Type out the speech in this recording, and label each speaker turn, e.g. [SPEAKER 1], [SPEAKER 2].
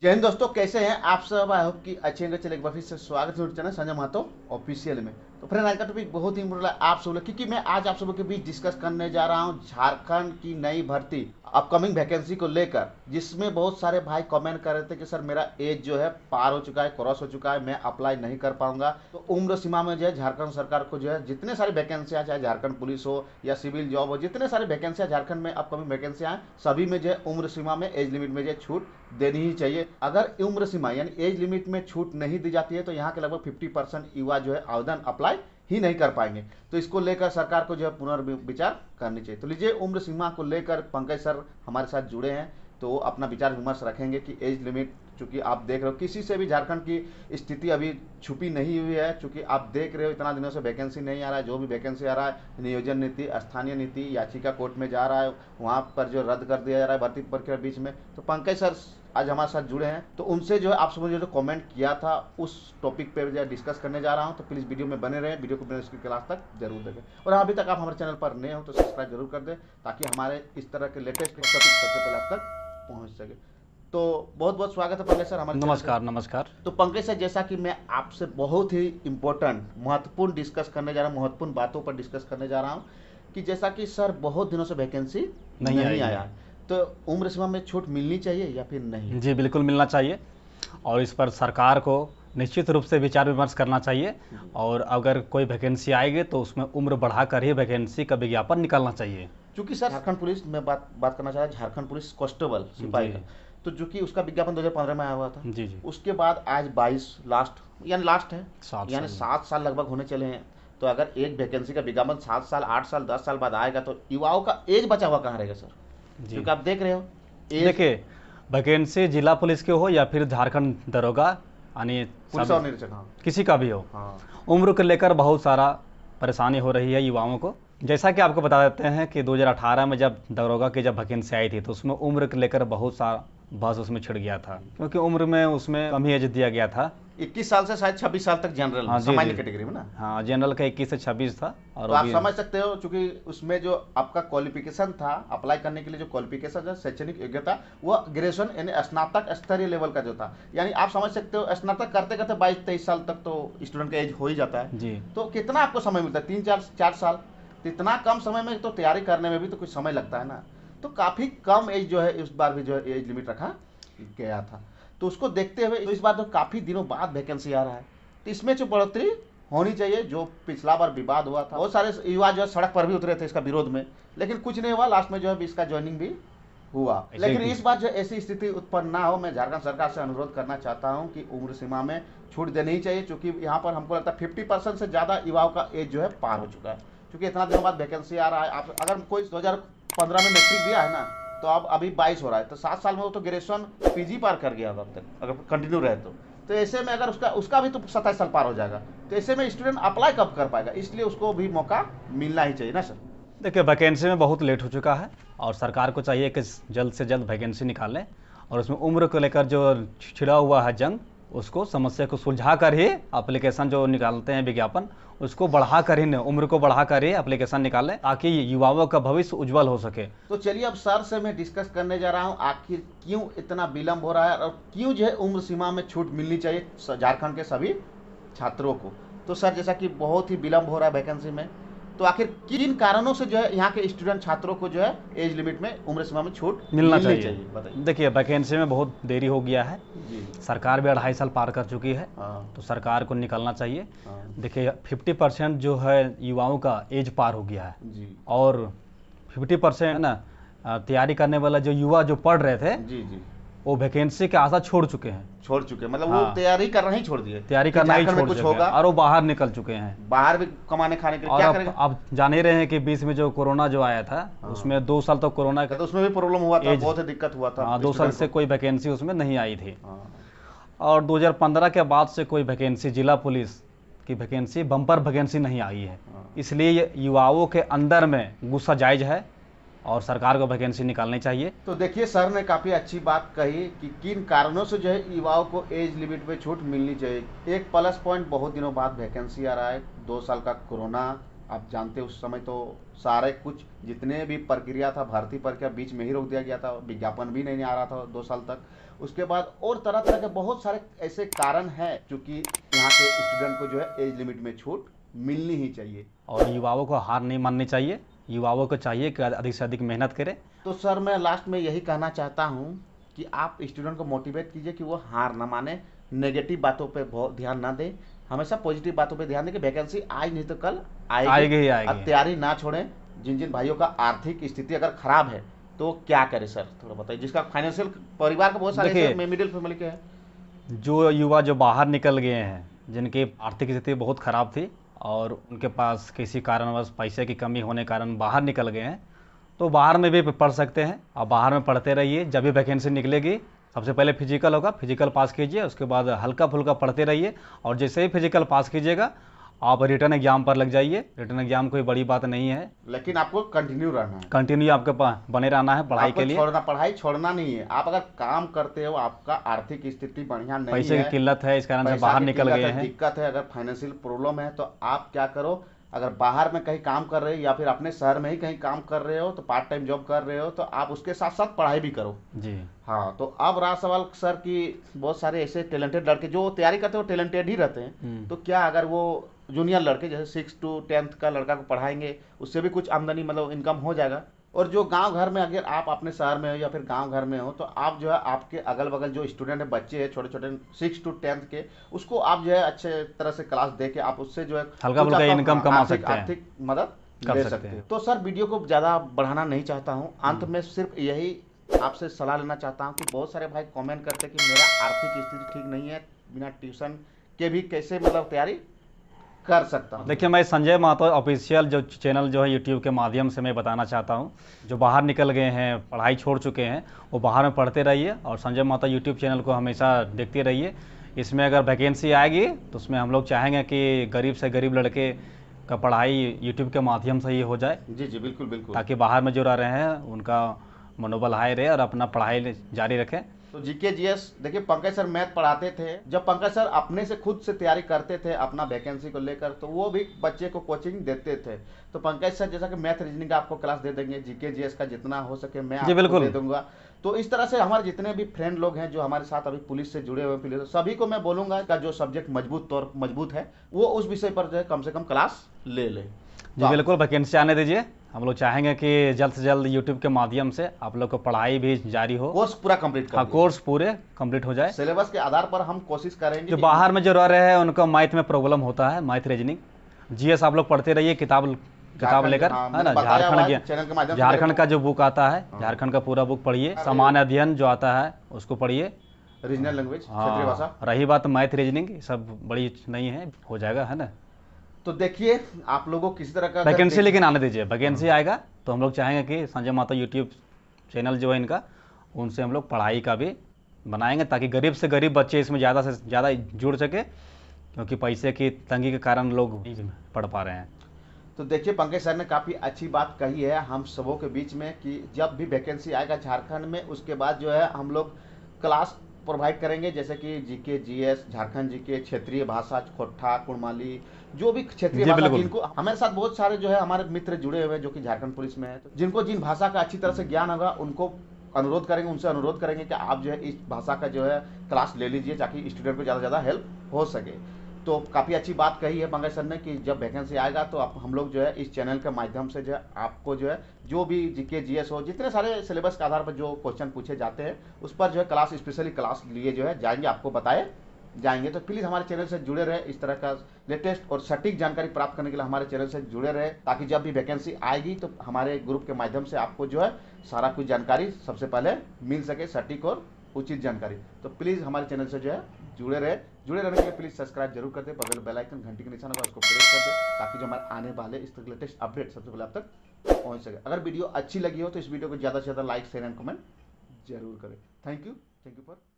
[SPEAKER 1] जय हिंद दोस्तों, कैसे हैं आप सब। आई होप कि अच्छे होंगे। चले एक बार फिर से स्वागत है चैनल संजय महतो ऑफिशियल में। तो फ्रेंड, आज का टॉपिक बहुत ही इम्पोर्टेंट है आप सब लोग, क्योंकि मैं आज आप सब लोग के बीच डिस्कस करने जा रहा हूं झारखंड की नई भर्ती अपकमिंग वैकेंसी को लेकर, जिसमें बहुत सारे भाई कमेंट कर रहे थे कि सर मेरा एज जो है पार हो चुका है, क्रॉस हो चुका है, मैं अप्लाई नहीं कर पाऊंगा। तो उम्र सीमा में जो है झारखंड सरकार को जो है जितने सारी वैकेंसियां, चाहे झारखंड पुलिस हो या सिविल जॉब हो, जितने सारी वैकेंसियां झारखंड में अपकमिंग वैकेंसियां हैं, सभी में जो है उम्र सीमा में, एज लिमिट में जो है छूट देनी ही चाहिए। अगर उम्र सीमा यानी एज लिमिट में छूट नहीं दी जाती है तो यहाँ के लगभग 50% युवा जो है आवेदन अप्लाई ही नहीं कर पाएंगे। तो इसको लेकर सरकार को जो है पुनर्विचार करनी चाहिए। तो लीजिए, उम्र सीमा को लेकर पंकज सर हमारे साथ जुड़े हैं, तो वो अपना विचार विमर्श रखेंगे कि एज लिमिट, चूंकि आप देख रहे हो किसी से भी झारखंड की स्थिति अभी छुपी नहीं हुई है, चूंकि आप देख रहे हो इतना दिनों से वैकेंसी नहीं आ रहा है। जो भी वैकेंसी आ रहा है नियोजन नीति, स्थानीय नीति, याचिका कोर्ट में जा रहा है, वहाँ पर जो रद्द कर दिया जा रहा है भर्ती प्रक्रिया बीच में। तो पंकज सर आज हमारे साथ जुड़े हैं, तो उनसे जो है आप सबने जो कमेंट किया था उस टॉपिक पे जो डिस्कस करने जा रहा हूं। तो प्लीज़ वीडियो में बने रहें, वीडियो को बिना इसकी क्लास तक जरूर देखें। और अभी तक आप हमारे चैनल पर नए हो तो सब्सक्राइब जरूर कर दें, ताकि हमारे इस तरह के लेटेस्ट टॉपिक सबसे पहले आप तक पहुंच सके। तो बहुत बहुत स्वागत है पंकज सर हमारे चैनल पे।
[SPEAKER 2] नमस्कार नमस्कार।
[SPEAKER 1] तो पंकज सर, जैसा कि मैं आपसे बहुत ही इम्पोर्टेंट महत्वपूर्ण डिस्कस करने जा रहा हूँ, महत्वपूर्ण बातों पर डिस्कस करने जा रहा हूँ, कि जैसा कि सर बहुत दिनों से वैकेंसी नहीं
[SPEAKER 2] आई
[SPEAKER 1] आया,
[SPEAKER 2] है।
[SPEAKER 1] तो उम्र सीमा में छूट मिलनी चाहिए या फिर नहीं?
[SPEAKER 2] जी बिल्कुल मिलना चाहिए, और इस पर सरकार को निश्चित रूप से विचार विमर्श करना चाहिए। और अगर कोई वैकेंसी आएगी तो उसमें उम्र बढ़ाकर ही वैकेंसी का विज्ञापन निकालना चाहिए।
[SPEAKER 1] क्योंकि सर झारखंड पुलिस में बात करना चाह रहा, झारखंड पुलिस कांस्टेबल सिपाही
[SPEAKER 2] जी
[SPEAKER 1] का, तो जो कि उसका विज्ञापन 2015 में आया हुआ था।
[SPEAKER 2] जी जी।
[SPEAKER 1] उसके बाद आज 22 लास्ट यानी लास्ट है,
[SPEAKER 2] 7
[SPEAKER 1] यानी
[SPEAKER 2] साल
[SPEAKER 1] 7 साल लगभग होने चले हैं। तो अगर एक वैकेंसी का विज्ञापन 7 साल, 8 साल, 10 साल बाद आएगा तो युवाओं का एज बचा हुआ कहाँ रहेगा सर?
[SPEAKER 2] जी।
[SPEAKER 1] क्योंकि आप देख रहे हो एज
[SPEAKER 2] देखिए, वैकेंसी जिला पुलिस के हो या फिर झारखंड दरोगा यानी
[SPEAKER 1] पुलिस और निरीक्षक, हाँ
[SPEAKER 2] किसी का भी हो,
[SPEAKER 1] हाँ
[SPEAKER 2] उम्र को लेकर बहुत सारा परेशानी हो रही है युवाओं को। जैसा कि आपको बता देते हैं कि 2018 में जब दरोगा की जब वैकेंसी आई थी तो उसमें उम्र को लेकर बहुत सारा बहस उसमें छिड़ गया था, क्योंकि उम्र में उसमें कम ही एज दिया गया था।
[SPEAKER 1] 21 साल से शायद 26 साल तक जनरल में,
[SPEAKER 2] हाँ जी
[SPEAKER 1] सामान्य
[SPEAKER 2] जी।
[SPEAKER 1] कैटेगरी में ना।
[SPEAKER 2] हाँ, जनरल का 21 से 26 था। और
[SPEAKER 1] तो आप
[SPEAKER 2] अभी
[SPEAKER 1] समझ सकते हो, चूंकि उसमें जो आपका क्वालिफिकेशन था अप्लाई करने के लिए, जो क्वालिफिकेशन है शैक्षणिक योग्यता, वो ग्रेजुएशन यानी स्नातक स्तरीय लेवल का जो था, यानी आप समझ सकते हो स्नातक करते करते 22-23 साल तक तो स्टूडेंट का एज हो ही जाता है।
[SPEAKER 2] जी
[SPEAKER 1] तो कितना आपको समय मिलता है? 3-4 साल। तो इतना कम समय में तो तैयारी करने में भी तो कुछ समय लगता है ना। तो काफी कम एज जो है इस बार भी जो है एज लिमिट रखा गया था। तो उसको देखते हुए इस बार तो काफी दिनों बाद वैकेंसी आ रहा है, तो इसमें जो बढ़ोतरी होनी चाहिए। जो पिछला बार विवाद हुआ था, बहुत सारे युवा जो है सड़क पर भी उतरे थे इसका विरोध में, लेकिन कुछ नहीं हुआ। लास्ट में जो है इसका ज्वाइनिंग भी हुआ।
[SPEAKER 2] ऐसे
[SPEAKER 1] लेकिन
[SPEAKER 2] ही-
[SPEAKER 1] इस बार जो ऐसी स्थिति उत्पन्न ना हो, मैं झारखंड सरकार से अनुरोध करना चाहता हूं कि उम्र सीमा में छूट देनी ही चाहिए, क्योंकि यहाँ पर हमको लगता है 50% से ज़्यादा युवाओं का एज जो है पार हो चुका है। क्योंकि इतना दिनों बाद वैकेंसी आ रहा है। आप अगर कोई 2015 में मैट्रिक दिया है ना, तो अब अभी 22 हो रहा है, तो 7 साल में वो तो ग्रेजुएशन पीजी पार कर गया अब तक, अगर कंटिन्यू रहे तो ऐसे में अगर उसका भी तो 27 साल पार हो जाएगा। तो ऐसे में स्टूडेंट अप्लाई कब कर पाएगा? इसलिए उसको भी मौका मिलना ही चाहिए ना सर।
[SPEAKER 2] देखिए, वैकेंसी में बहुत लेट हो चुका है और सरकार को चाहिए कि जल्द से जल्द वैकेंसी निकालें, और उसमें उम्र को लेकर जो छिड़ा हुआ है जंग, उसको समस्या को सुलझा कर ही एप्लीकेशन जो निकालते हैं विज्ञापन, उसको बढ़ा कर ही उम्र को बढ़ा कर ही एप्लीकेशन निकालें, ताकि युवाओं का भविष्य उज्जवल हो सके।
[SPEAKER 1] तो चलिए, अब सर से मैं डिस्कस करने जा रहा हूँ आखिर क्यों इतना विलंब हो रहा है, और क्यों जो है उम्र सीमा में छूट मिलनी चाहिए झारखंड के सभी छात्रों को। तो सर, जैसा कि बहुत ही विलंब हो रहा है वैकेंसी में, तो आखिर किन कारणों से जो है यहाँ के स्टूडेंट छात्रों को जो है एज लिमिट में, उम्र सीमा में छूट
[SPEAKER 2] मिलना
[SPEAKER 1] मिलनी
[SPEAKER 2] चाहिए।
[SPEAKER 1] बताइए।
[SPEAKER 2] देखिए, वैकेंसी में बहुत देरी हो गया है,
[SPEAKER 1] जी
[SPEAKER 2] सरकार भी 2.5 साल पार कर चुकी है,
[SPEAKER 1] हाँ
[SPEAKER 2] तो सरकार को निकलना चाहिए।
[SPEAKER 1] हाँ
[SPEAKER 2] देखिए, 50% जो है युवाओं का एज पार हो गया है,
[SPEAKER 1] जी
[SPEAKER 2] और 50% ना तैयारी करने वाला जो युवा जो पढ़ रहे थे,
[SPEAKER 1] जी जी
[SPEAKER 2] वो वैकेंसी के आशा छोड़ चुके हैं,
[SPEAKER 1] छोड़ चुके, मतलब वो
[SPEAKER 2] हाँ।
[SPEAKER 1] तैयारी करना ही छोड़ दिए।
[SPEAKER 2] तैयारी
[SPEAKER 1] कि
[SPEAKER 2] करना ही
[SPEAKER 1] झारखंड में
[SPEAKER 2] छोड़
[SPEAKER 1] कुछ
[SPEAKER 2] चुके
[SPEAKER 1] होगा,
[SPEAKER 2] हैं, और वो बाहर निकल चुके हैं।
[SPEAKER 1] बाहर भी कमाने खाने के लिए
[SPEAKER 2] और
[SPEAKER 1] क्या
[SPEAKER 2] अब
[SPEAKER 1] करेंगे।
[SPEAKER 2] आप जान ही रहे हैं कि बीच में जो कोरोना जो आया था,
[SPEAKER 1] हाँ।
[SPEAKER 2] उसमें 2 साल तक कोरोना
[SPEAKER 1] तो उसमें भी प्रॉब्लम हुआ था,
[SPEAKER 2] एज-
[SPEAKER 1] बहुत ही दिक्कत हुआ था।
[SPEAKER 2] हाँ, 2 साल
[SPEAKER 1] स्टूडेंट
[SPEAKER 2] से
[SPEAKER 1] को।
[SPEAKER 2] कोई वैकेंसी उसमें नहीं आई थी।
[SPEAKER 1] हाँ
[SPEAKER 2] और 2015 के बाद से कोई वैकेंसी, जिला पुलिस की वैकेंसी, बम्पर वैकेंसी नहीं आई है।
[SPEAKER 1] हाँ।
[SPEAKER 2] इसलिए ये युवाओं के अंदर में गुस्सा जायज है, और सरकार को वैकेंसी निकालनी चाहिए।
[SPEAKER 1] तो देखिए, सर ने काफी अच्छी बात कही कि किन कारणों से जो है युवाओं को एज लिमिट में छूट मिलनी चाहिए। एक प्लस पॉइंट, बहुत दिनों बाद वैकेंसी आ रहा है। 2 साल का कोरोना, आप जानते हैं उस समय तो सारे कुछ जितने भी प्रक्रिया था, भर्ती प्रक्रिया बीच में ही रोक दिया गया था, विज्ञापन भी नहीं आ रहा था 2 साल तक। उसके बाद और तरह तरह के बहुत सारे ऐसे कारण हैं क्योंकि यहाँ के स्टूडेंट को जो है एज लिमिट में छूट मिलनी ही चाहिए।
[SPEAKER 2] और युवाओं को हार नहीं माननी चाहिए, युवाओं को चाहिए कि अधिक से अधिक मेहनत करें।
[SPEAKER 1] तो सर मैं लास्ट में यही कहना चाहता हूँ कि आप स्टूडेंट को मोटिवेट कीजिए कि वो हार ना माने, नेगेटिव बातों पे बहुत ध्यान ना दें, हमेशा पॉजिटिव बातों पे ध्यान दें कि वैकेंसी आज नहीं तो कल
[SPEAKER 2] आएगी ही
[SPEAKER 1] अब
[SPEAKER 2] आएगी।
[SPEAKER 1] तैयारी ना छोड़ें। जिन जिन भाइयों का आर्थिक स्थिति अगर खराब है तो क्या करे सर, थोड़ा बताइए। जिसका फाइनेंशियल परिवार का बहुत सारे
[SPEAKER 2] देखिए,
[SPEAKER 1] ऐसे मिडिल फैमिली के हैं।
[SPEAKER 2] जो युवा जो बाहर निकल गए हैं, जिनकी आर्थिक स्थिति बहुत ख़राब थी और उनके पास किसी कारणवश पैसे की कमी होने के कारण बाहर निकल गए हैं, तो बाहर में भी पढ़ सकते हैं। आप बाहर में पढ़ते रहिए, जब भी वैकेंसी निकलेगी सबसे पहले फिजिकल होगा, फिजिकल पास कीजिए, उसके बाद हल्का फुल्का पढ़ते रहिए और जैसे ही फिजिकल पास कीजिएगा आप रिटर्न एग्जाम पर लग जाइए। रिटर्न एग्जाम कोई बड़ी बात नहीं है,
[SPEAKER 1] लेकिन आपको कंटिन्यू रहना है,
[SPEAKER 2] कंटिन्यू आपके बने रहना है पढ़ाई के लिए।
[SPEAKER 1] पढ़ाई छोड़ना नहीं है। आप अगर काम करते हो, आपका आर्थिक स्थिति बढ़िया नहीं है,
[SPEAKER 2] पैसे की किल्लत है, इस कारण से बाहर निकल गए हैं,
[SPEAKER 1] दिक्कत है, अगर फाइनेंशियल प्रॉब्लम है, तो आप क्या करो, अगर बाहर में कहीं काम कर रहे हो या फिर अपने शहर में ही कहीं काम कर रहे हो तो पार्ट टाइम जॉब कर रहे हो तो आप उसके साथ साथ पढ़ाई भी करो
[SPEAKER 2] जी।
[SPEAKER 1] हाँ, तो अब रहा सवाल सर कि बहुत सारे ऐसे टैलेंटेड लड़के जो तैयारी करते हैं वो टैलेंटेड ही रहते हैं, तो क्या अगर वो जूनियर लड़के जैसे 6 to 10th का लड़का को पढ़ाएंगे, उससे भी कुछ आमदनी मतलब इनकम हो जाएगा। और जो गांव घर में, अगर आप अपने शहर में हो या फिर गांव घर में हो तो आप जो है आपके अगल बगल जो स्टूडेंट है, बच्चे हैं छोटे छोटे 6 to 10th के, उसको आप जो है अच्छे तरह से क्लास दे के आप उससे जो है
[SPEAKER 2] हल्का फुल्का इनकम कमा सकते हैं,
[SPEAKER 1] आर्थिक मदद
[SPEAKER 2] कर
[SPEAKER 1] ले
[SPEAKER 2] सकते
[SPEAKER 1] सकते
[SPEAKER 2] हैं।
[SPEAKER 1] हैं। तो सर वीडियो को ज़्यादा बढ़ाना नहीं चाहता हूँ, अंत में सिर्फ यही आपसे सलाह लेना चाहता हूँ कि बहुत सारे भाई कमेंट करते हैं कि मेरा आर्थिक स्थिति ठीक नहीं है, बिना ट्यूशन के भी कैसे मतलब तैयारी कर सकता हूँ।
[SPEAKER 2] देखिए, मैं संजय महतो ऑफिशियल जो चैनल जो है यूट्यूब के माध्यम से मैं बताना चाहता हूँ, जो बाहर निकल गए हैं, पढ़ाई छोड़ चुके हैं, वो बाहर में पढ़ते रहिए और संजय महतो यूट्यूब चैनल को हमेशा देखते रहिए। इसमें अगर वैकेंसी आएगी तो उसमें हम लोग चाहेंगे कि गरीब से गरीब लड़के का पढ़ाई यूट्यूब के माध्यम से ही हो जाए।
[SPEAKER 1] जी जी बिल्कुल बिल्कुल,
[SPEAKER 2] ताकि बाहर में जो रह रहे हैं उनका मनोबल हाई रहे और अपना पढ़ाई जारी रखें।
[SPEAKER 1] तो जीके जीएस देखिए, पंकज सर मैथ पढ़ाते थे, जब पंकज सर अपने से खुद से तैयारी करते थे अपना वैकेंसी को लेकर, तो वो भी बच्चे को कोचिंग देते थे। तो पंकज सर जैसा कि मैथ रीजनिंग का आपको क्लास दे देंगे, जीके जीएस का जितना हो सके मैं आपको दे दूंगा। तो इस तरह से हमारे जितने भी फ्रेंड लोग हैं जो हमारे साथ अभी पुलिस से जुड़े हुए पुलिस, तो सभी को मैं बोलूंगा का जो सब्जेक्ट मजबूत है वो उस विषय पर जो है कम से कम क्लास ले ले।
[SPEAKER 2] जी बिल्कुल, वैकेंसी आने दीजिए। हम लोग चाहेंगे कि जल्द से जल्द यूट्यूब के माध्यम से आप लोग को पढ़ाई भी जारी हो,
[SPEAKER 1] कोर्स पूरा कंप्लीट कर,
[SPEAKER 2] हाँ कोर्स पूरे कंप्लीट हो जाए।
[SPEAKER 1] सिलेबस के आधार पर हम कोशिश करेंगे।
[SPEAKER 2] जो बाहर में जो रह रहे हैं उनको मैथ में प्रॉब्लम होता है, मैथ रीजनिंग, जीएस आप लोग पढ़ते रहिए किताब लेकर, है ना। झारखंड का जो बुक आता है, झारखंड का पूरा बुक पढ़िए, सामान्य अध्ययन जो आता है उसको पढ़िए,
[SPEAKER 1] रीजनल लैंग्वेज, क्षेत्रीय भाषा।
[SPEAKER 2] रही बात मैथ रीजनिंग, सब बड़ी नहीं है, हो जाएगा, है ना।
[SPEAKER 1] तो देखिए आप लोगों को किसी तरह का
[SPEAKER 2] वैकेंसी लेकिन आने दीजिए, वैकेंसी आएगा तो हम लोग चाहेंगे कि संजय महतो यूट्यूब चैनल जो है इनका, उनसे हम लोग पढ़ाई का भी बनाएंगे ताकि गरीब से गरीब बच्चे इसमें ज़्यादा से ज़्यादा जुड़ सके, क्योंकि पैसे की तंगी के कारण लोग नहीं पढ़ पा रहे हैं।
[SPEAKER 1] तो देखिए पंकज सर ने काफ़ी अच्छी बात कही है हम सबों के बीच में कि जब भी वैकेंसी आएगा झारखंड में, उसके बाद जो है हम लोग क्लास प्रोवाइड करेंगे, जैसे कि जीके जीएस, झारखंड जीके, क्षेत्रीय भाषा, खोट्ठा, कुड़माली, जो भी क्षेत्रीय भाषा, जिनको हमारे साथ बहुत सारे जो है हमारे मित्र जुड़े हुए हैं जो कि झारखंड पुलिस में है, तो जिनको जिन भाषा का अच्छी तरह से ज्ञान होगा उनको अनुरोध करेंगे, उनसे अनुरोध करेंगे कि आप जो है इस भाषा का जो है क्लास ले लीजिए ताकि स्टूडेंट को ज़्यादा से ज़्यादा हेल्प हो सके। तो काफ़ी अच्छी बात कही है पंकज सर ने कि जब वैकेंसी आएगा तो हम लोग जो है इस चैनल के माध्यम से जो है आपको जो है जो भी जीके जीएस हो, जितने सारे सिलेबस के आधार पर जो क्वेश्चन पूछे जाते हैं उस पर जो है क्लास, स्पेशली क्लास लिए जो है जाएंगे, आपको बताए जाएंगे। तो प्लीज़ हमारे चैनल से जुड़े रहे, इस तरह का लेटेस्ट और सटीक जानकारी प्राप्त करने के लिए हमारे चैनल से जुड़े रहे, ताकि जब भी वैकेंसी आएगी तो हमारे ग्रुप के माध्यम से आपको जो है सारा कुछ जानकारी सबसे पहले मिल सके, सटीक और उचित जानकारी। तो प्लीज़ हमारे चैनल से जो है जुड़े रहने के लिए प्लीज़ सब्सक्राइब जरूर कर दे, बगल बेल आइकन घंटी के निशान होगा उसको प्रेस कर दे ताकि जो हमारे आने वाले इस तरह लेटेस्ट अपडेट सबसे पहले आप तक पहुंच सके। अगर वीडियो अच्छी लगी हो तो इस वीडियो को ज़्यादा से ज़्यादा लाइक, शेयर एंड कमेंट जरूर करें। Thank you for